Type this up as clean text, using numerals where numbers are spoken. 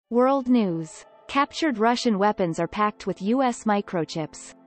World News. Captured Russian weapons are packed with U.S. microchips.